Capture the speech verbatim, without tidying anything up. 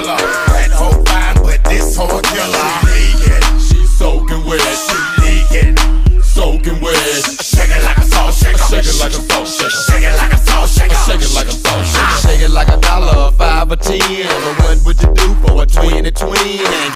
killer. That hoe fine, but this hoe a killer. She leaking, she soaking wet. She leaking, soaking wet. Shake it like a salt shaker. Shake it like a salt shaker. Shake it like a salt shaker. Shake it like a salt shaker. Shake it like a dollar, five or ten. But what would you do for a twenty twin?